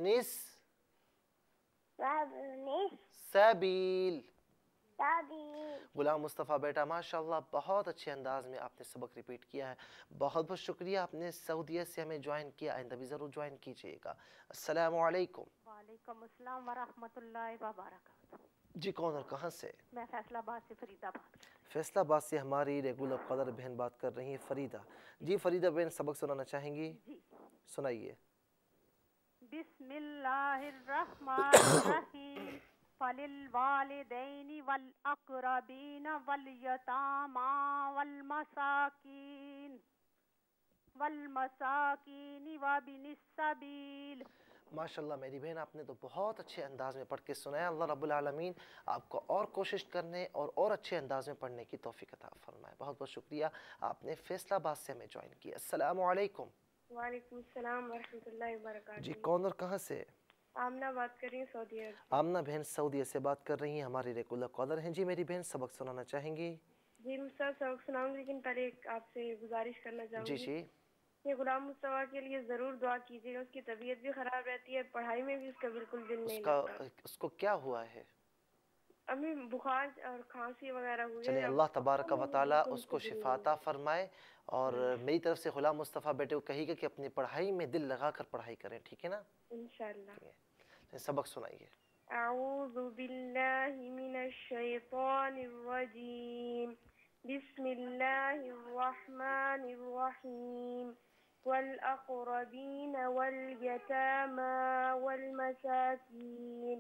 وابن السبیل۔ السبیل۔ غلام مصطفیٰ بیٹا ماشاءاللہ بہت اچھے انداز میں آپ نے سبق ریپیٹ کیا ہے، بہت بہت شکریہ، آپ نے سعودیہ سے ہمیں جوائن کیا، آئندہ بھی ضرور جوائن کیجئے گا۔ السلام علیکم۔ وعلیکم السلام ورحمۃ اللہ وبرکاتہ۔ جی کون اور کہاں سے؟ میں فیصلہ آباد سے فریدہ بات کر رہی ہوں۔ فیصلہ آباد سے ہماری ریگولر قدر بہن بات کر رہی ہیں، فریدہ۔ جی فریدہ بہن سبق سنانا چاہیں گی؟ جی۔ سنائیے۔ بسم اللہ الرحمن الرحیم، فَلِلْوَالِدَيْنِ وَالْأَقْرَبِينَ وَالْيَتَامَى وَالْمَسَاكِينِ وَالْمَسَاكِينِ وَابْنِ السَّبِيلِ۔ ماشاءاللہ میری بہن آپ نے تو بہت اچھے انداز میں پڑھ کے سنایا۔ اللہ رب العالمین آپ کو اور کوشش کرنے اور اور اچھے انداز میں پڑھنے کی توفیق عطا فرمائے۔ بہت بہت شکریہ، آپ نے فیصلہ آباد سے ہمیں جوائن کیا۔ السلام علیکم۔ وعلیکم السلام ورحمۃ اللہ وبرکاتہ۔ جی کون اور کہاں سے؟ آمنہ بات کر رہی ہوں سعودی عرب سے۔ آمنہ بہن سعودیہ سے بات کر رہی ہیں، ہماری ریگولر کالر ہیں۔ جی میری بہن سبق سنانا چاہیں گی؟ جی مصطفیٰ سبق سناؤں گی، لیکن پہلے ایک آپ سے گزارش کرنا چاہوں جی گی۔ جی۔ یہ غلام مصطفیٰ کے لیے ضرور دعا کیجیے گا، اس کی طبیعت بھی خراب رہتی ہے، پڑھائی میں بھی اس کا بالکل دل نہیں لگتا۔ اس کو کیا ہوا ہے؟ ابھی بخار اور کھانسی وغیرہ ہوئی ہے۔ چلیں اللہ تبارک و تعالیٰ اس کو شفا عطا فرمائے، اور میری طرف سے غلام مصطفیٰ بیٹے کو کہیے گا کہ اپنی پڑھائی میں دل لگا کر پڑھائی کریں، ٹھیک ہے نا؟ انشاءاللہ۔ سبق سنائیے۔ اعوذ باللہ من الشیطان الرجیم، بسم اللہ الرحمن الرحیم، والأقربین والیتامی والمساکین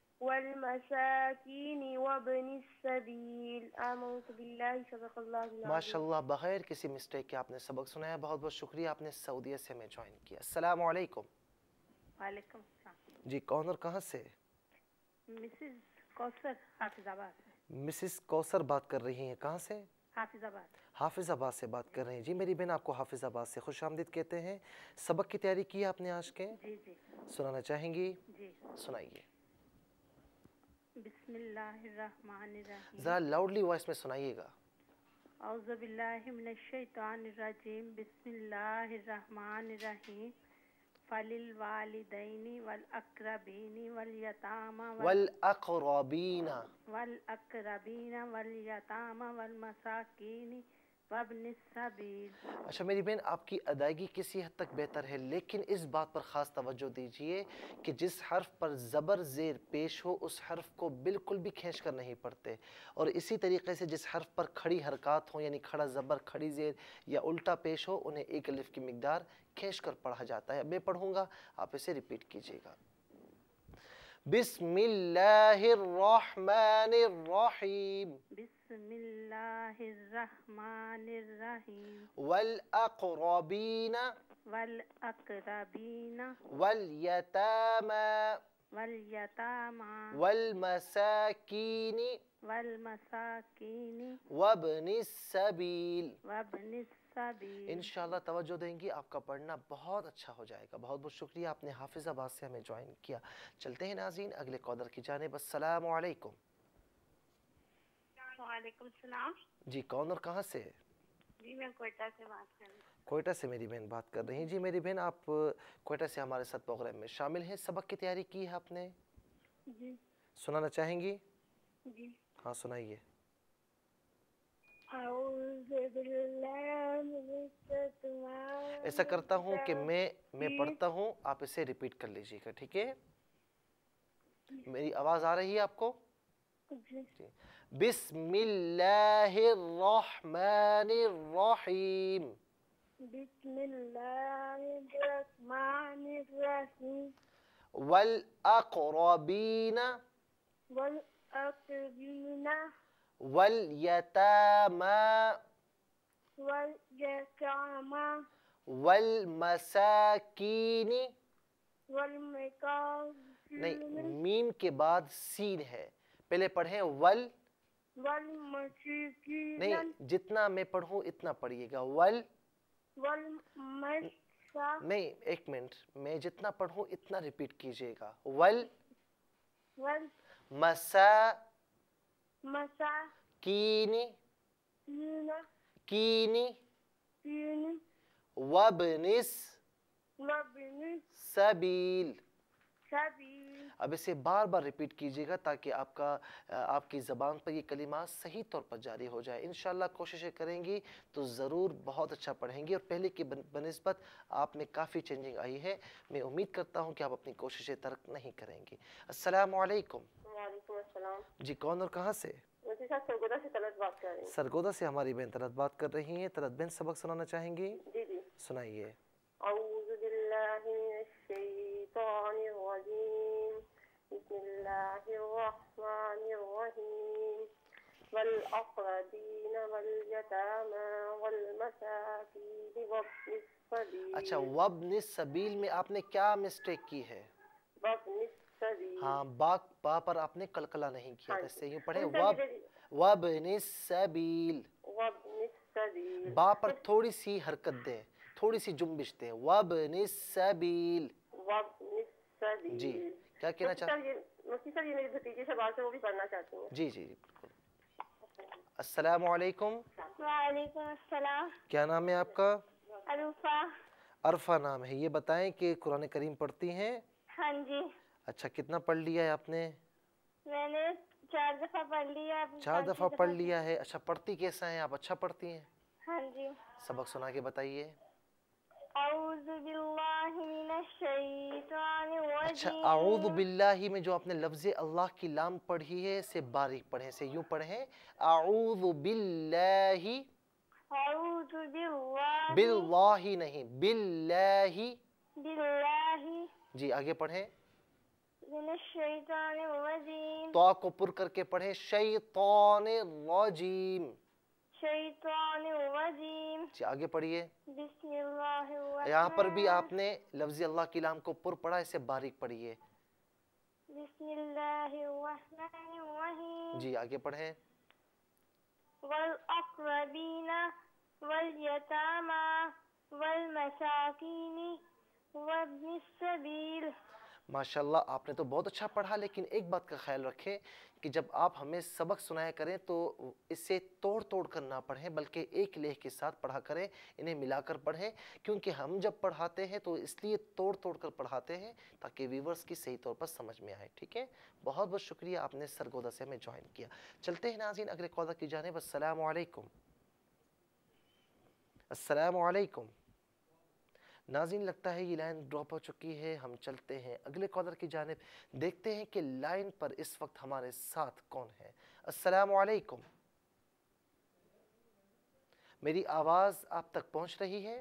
والمساکین وابن السبیل۔ آمنت باللہ، صدق اللہ العظیم۔ ماشاءاللہ بغیر کسی مسٹیک کے آپ نے سبق سنایا، بہت بہت شکریہ، آپ نے سعودیہ سے ہمیں جوائن کیا۔ السلام علیکم۔ وعلیکم السلام۔ جی کون اور کہاں سے؟ مسز کوثر حافظ آباد سے۔ مسز کوثر بات کر رہی ہیں، کہاں سے؟ حافظ آباد۔ حافظ آباد سے بات کر رہے ہیں۔ جی میری بہن آپ کو حافظ آباد سے خوش آمدید کہتے ہیں، سبق کی تیاری کی آپ نے آج کے؟ جی جی۔ سنانا چاہیں گی؟ جی۔ سنائیے۔ بسم اللہ الرحمن الرحیم۔ ذرا لاؤڈلی وائس میں سنائیے گا۔ اعوذ باللہ من الشیطان الرجیم بسم اللہ الرحمن الرحیم فللوالدین والاقربین والیتامى والاقربین والاقربین والیتامى والمساکین وابن السبیل. اچھا میری بہن آپ کی ادائیگی کسی حد تک بہتر ہے، لیکن اس بات پر خاص توجہ دیجئے کہ جس حرف پر زبر زیر پیش ہو اس حرف کو بالکل بھی کھینچ کر نہیں پڑھتے، اور اسی طریقے سے جس حرف پر کھڑی حرکات ہوں یعنی کھڑا زبر کھڑی زیر یا الٹا پیش ہو انہیں ایک الف کی مقدار کھینچ کر پڑھا جاتا ہے. میں پڑھوں گا آپ اسے ریپیٹ کیجئے گا. بسم اللہ الرحمن الرحیم بسم اللہ الرحمن الرحیم والاقربین والاقربین والیتامى والیتامى والمساکین والمساکین وابن السبیل. وابن السبیل. انشاءاللہ توجہ دیں گی آپ کا پڑھنا بہت اچھا ہو جائے گا. بہت بہت شکریہ آپ نے حافظ آباد سے ہمیں جوائن کیا. چلتے ہیں ناظرین اگلے کالر کی جانب. السلام علیکم. وعلیکم السلام. جی کون اور کہاں سے؟ جی میں کوئٹہ سے بات کر رہی ہوں. کوئٹہ سے میری بہن بات کر رہی ہیں. جی میری بہن آپ کوئٹہ سے ہمارے ساتھ پروگرام میں شامل ہیں. سبق کی تیاری کی ہے آپ نے؟ جی. سنانا چاہیں گی؟ جی. ہاں سنائیے. اعوذ باللہ من الشیطان. ایسا کرتا ہوں کہ میں میں پڑھتا ہوں آپ اسے ریپیٹ کر لیجئے گا، ٹھیک ہے؟ میری آواز آ رہی ہے آپ کو؟ جی. بسم اللہ الرحمن الرحیم بسم اللہ الرحمن الرحیم والاقربین والاقربین والیتامى والیتامى والمساکین. والمساکین. نہیں، میم کے بعد سین ہے. پہلے پڑھیں ول. والمساکین. نہیں، جتنا میں پڑھوں اتنا پڑھیے گا. ول. والمسا. نہیں ایک منٹ، میں جتنا پڑھوں اتنا ریپیٹ کیجئے گا. ول. ول. مسا. مسا. کینی. کینا. کینی. کینی. وابنس. وابن سبیل. سبیل. اب اسے بار بار ریپیٹ کیجئے گا تاکہ آپ کا آپ کی زبان پر یہ کلمات صحیح طور پر جاری ہو جائے. انشاءاللہ کوششیں کریں گی تو ضرور بہت اچھا پڑھیں گی، اور پہلے کی بنسبت آپ میں کافی چینجنگ آئی ہے. میں امید کرتا ہوں کہ آپ اپنی کوششیں ترک نہیں کریں گی. السلام علیکم. وعلیکم السلام. جی کون اور کہاں سے؟ مجھے صاحب سرگودا سے طلعت بات کر رہی ہوں. سرگودا سے ہماری بہن طلعت بات کر رہی ہیں. طلعت بہن سبق سنانا چاہیں گی؟ جی جی. سنائیے. اعوذ باللہ من الشیطان الرجیم بسم اللہ الرحمن الرحیم والاقربین والیتامى والمساکین وابن السبیل. اچھا وابن السبیل میں آپ نے کیا مسٹیک کی ہے؟ وابن السبیل. ہاں با با پر آپ نے قلقلہ نہیں کیا تھا. اس سے یوں پڑھیں واب وابن السبیل. وابن السبیل. با پر تھوڑی سی حرکت دیں، تھوڑی سی جنبش دیں. وابن السبیل. وابن السبیل. جی کیا کہنا چاہتے ہیں؟ مفتی صاحب یہ میری بھتیجی سے بات ہے، وہ بھی پڑھنا چاہتی ہیں. جی جی بالکل. السلام علیکم. وعلیکم السلام. کیا نام ہے آپ کا؟ عروفہ. عرفہ نام ہے. یہ بتائیں کہ قرآن کریم پڑھتی ہیں؟ ہاں جی. اچھا کتنا پڑھ لیا ہے آپ نے؟ میں نے چار دفعہ پڑھ لیا. چار دفعہ پڑھ لیا ہے. اچھا پڑھتی کیسا ہیں آپ؟ اچھا پڑھتی ہیں؟ ہاں جی. سبق سنا کے بتائیے. اعوذ باللہ من الشیطان الرجیم. اچھا اعوذ باللہ میں جو آپ نے لفظ اللہ کی لام پڑھی ہے اسے باریک پڑھیں، اسے یوں پڑھیں اعوذ باللہ. اعوذ باللہ. باللہ نہیں، باللہ. باللہ. جی آگے پڑھیں. من الشیطان الرجیم. تو کو پر کر کے پڑھیں شیطان الرجیم. شیطان الرجیم. جی آگے پڑھیے. بسم اللہ الرحمن. یہاں پر بھی آپ نے لفظ اللہ کی لام کو پر پڑھا، اسے باریک پڑھیے. بسم اللہ الرحمن الرحیم. جی آگے پڑھیں. والاقربین والیتامى والمساکین وابن السبیل. माशाल्लाह आपने तो बहुत अच्छा पढ़ा, लेकिन एक बात का ख्याल रखें कि जब आप हमें सबक सुनाया करें तो इसे तोड़ तोड़ कर ना पढ़ें, बल्कि एक लेख के साथ पढ़ा करें, इन्हें मिलाकर पढ़ें, क्योंकि हम जब पढ़ाते हैं तो इसलिए तोड़ तोड़ कर पढ़ाते हैं ताकि व्यूवर्स की सही तौर पर समझ में आए। ठीक है, बहुत बहुत शुक्रिया आपने सरगोदा से हमें ज्वाइन किया। चलते हैं नाज़रीन अगले कॉलर की जानिब। अस्सलामु अलैकुम। अस्सलामु अलैकुम। नाज़रीन लगता है ये लाइन ड्रॉप हो चुकी है, हम चलते हैं अगले कॉलर की जानिब, देखते हैं कि लाइन पर इस वक्त हमारे साथ कौन है। अस्सलामु अलैकुम, मेरी आवाज़ आप तक पहुंच रही है?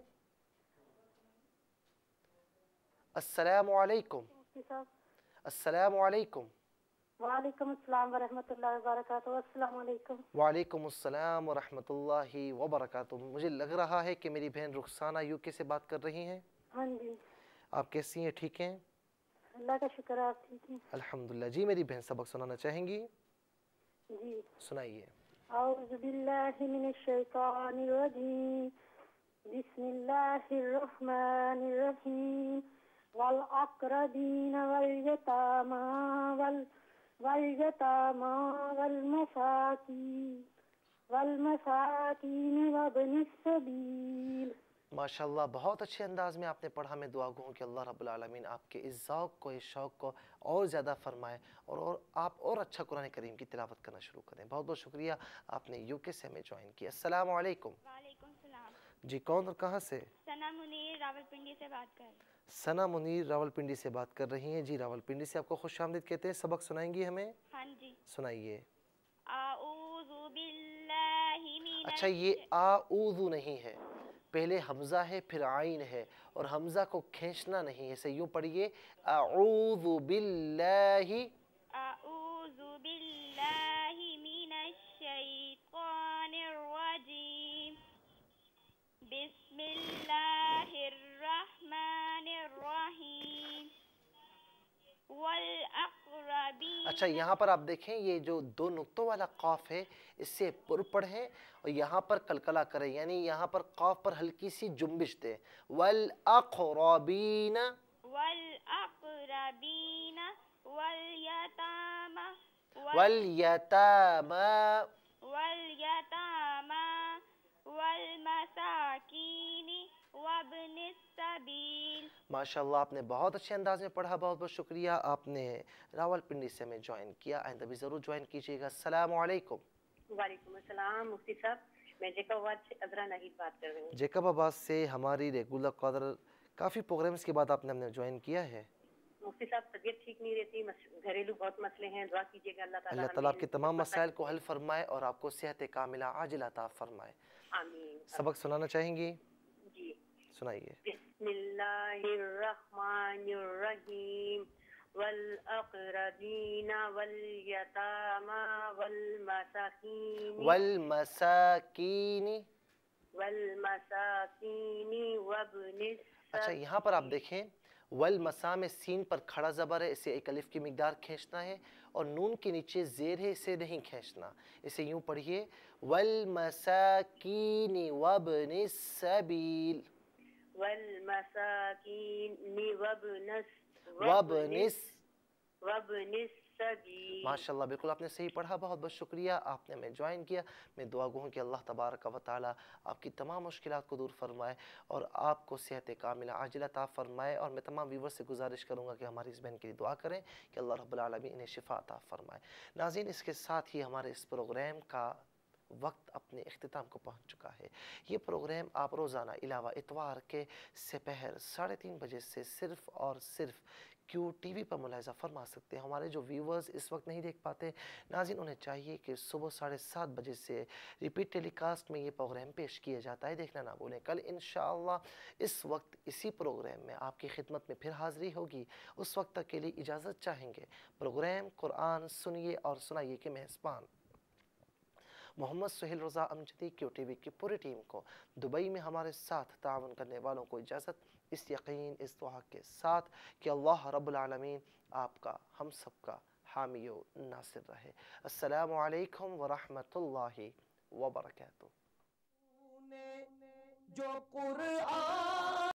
अस्सलामु अलैकुम। अस्सलामु अलैकुम। वालेकुम अस्सलाम व रहमतुल्लाहि व बरकातुहू। अस्सलामु अलैकुम। वालेकुम अस्सलाम व रहमतुल्लाहि व बरकातुहू। मुझे लग रहा है कि मेरी बहन रुखसाना यूके से बात कर रही हैं। हाँ जी। आप कैसी हैं, ठीक हैं? अल्लाह का शुक्र है, आप ठीक हैं? अल्हम्दुलिल्लाह। जी मेरी बहन सबक सुनाना चाहेंगी? जी सुनाइए। औज़ु बिल्लाहि मिनश शैतानिर रजीम, बिस्मिल्लाहिर रहमानिर रहीम, वल अक़रबीन वल यतामा वल वल-यतामा वल-मसाकीन वल-मसाकीन वब्निस सबील। माशाल्लाह बहुत अच्छे अंदाज में आपने पढ़ा। मैं दुआ गो हूँ कि अल्लाह रब्बुल आलमीन आपके इस ज़ौक़ को, इस शौक़ को और ज़्यादा फरमाए और, और आप और अच्छा कुरान करीम की तिलावत करना शुरू करें। बहुत बहुत शुक्रिया आपने यूके से हमें ज्वाइन किया। अस्सलामु अलैकुम। वालेकुम सलाम। जी कौन और कहाँ से? सना मुनीर रावलपिंडी से बात कर रही हूँ। सना मुनीर रावलपिंडी से बात कर रही हैं। जी रावलपिंडी से आपको खुशामदीद कहते हैं। सबक सुनाएंगी हमें? हाँ जी। सुनाइए। आऊज़ु बिल्लाहि मिनश। अच्छा ये आऊज़ु नहीं है, पहले हमज़ा है फिर आइन है, और हमज़ा को खींचना नहीं है। इसे यूँ पढ़िए, आऊज़ु बिल्लाहि। आऊज़ु बिल्लाहि मिनश शैतानिर रजीम, बिस्मिल्लाहिर रहमानिर रहीम, वल अक़रबीन। अच्छा यहाँ पर आप देखें, ये जो दो नुक्तों वाला क़ाफ है इससे पुर पढ़ें और यहाँ पर कलकला करें, यानी यहाँ पर क़ाफ पर हल्की सी जुम्बिश दें। वल अक़रबीन वल अक़रबीन वल यतामा वल यतामा वल यतामा वल मसाकीन वब्निस सबील। माशाल्लाह आपने बहुत अच्छे अंदाज में पढ़ा। बहुत बहुत शुक्रिया आपने रावलपिंडी से हमें ज्वाइन किया। आइंदा भी ज़रूर ज्वाइन कीजिएगा। अस्सलामु अलैकुम। वालेकुम अस्सलाम। मुफ्ती साहब, मैं जेकबाबाद से अदरा नाहिद बात कर रही हूँ। जेकबाबाद से हमारी रेगुलर कॉलर, काफ़ी प्रोग्राम्स के बाद आपने हमने ज्वाइन किया है। मुफ्ती साहब तबीयत ठीक नहीं रहती, घरेलू बहुत मसले हैं, दुआ कीजिएगा अल्लाह ताला अल्लाह ताला आपके तमाम मसाइल को हल फरमाए और आपको सेहत कामिला आजिला अता फरमाए। आमीन। सबक सुनाना चाहेंगी? जी सुनाइए। बिस्मिल्लाहिर रहमानिर रहीम, वल अक़रबीन वल यतामा वल मसाकीन वल मसाकीन वल मसाकीन वब्निस। अच्छा यहाँ पर आप देखें, वल मसा में सीन पर खड़ा ज़बर है, इसे एक अलिफ की मिकदार खींचना है, और नून के नीचे ज़ेर है, इसे नहीं खींचना। इसे यूँ पढ़िए, वल मसाकीन वब्निस सबील। वल मसाकीन वब्निस वब्निस वब्निस सबील। माशाल्लाह बिल्कुल आपने सही पढ़ा। बहुत बहुत शुक्रिया आपने हमें ज्वाइन किया। मैं दुआ गो हूँ कि अल्लाह तबारक व तआला आपकी तमाम मुश्किलात को दूर फरमाए और आपको सेहत कामिला आजिला अता फरमाए। और मैं तमाम व्यूवर्स से गुजारिश करूँगा कि हमारी इस बहन के लिए दुआ करें कि अल्लाह रब्बुल आलमीन इन्हें शिफा अता फरमाए। नाज़रीन, इसके साथ ही हमारे इस प्रोग्राम का वक्त अपने इख्तिताम को पहुंच चुका है। ये प्रोग्राम आप रोज़ाना अलावा इतवार के दोपहर साढ़े तीन बजे से सिर्फ़ और सिर्फ क्यू टी वी पर मुलाहिज़ा फरमा सकते हैं। हमारे जो व्यूवर्स इस वक्त नहीं देख पाते, नाज़रीन उन्हें चाहिए कि सुबह साढ़े सात बजे से रिपीट टेलीकास्ट में ये प्रोग्राम पेश किया जाता है, देखना ना भूलें। कल इंशाअल्लाह इस वक्त इसी प्रोग्राम में आपकी खिदमत में फिर हाज़िरी होगी। उस वक्त तक के लिए इजाज़त चाहेंगे। प्रोग्राम कुरान सुनिए और सुनाइए के मेज़बान Mohammad Suhail Raza Amjadi Q T V की पूरी टीम को, दुबई में हमारे साथ ताउन करने वालों को इजाज़त, इस यकीन इस दुआ के साथ कि अल्लाह रब्बुल आलमीन आपका हम सबका हामी व नासिर रहे। अस्सलामु अलैकुम व रहमतुल्लाहि व बरकातुहू। जो कुरान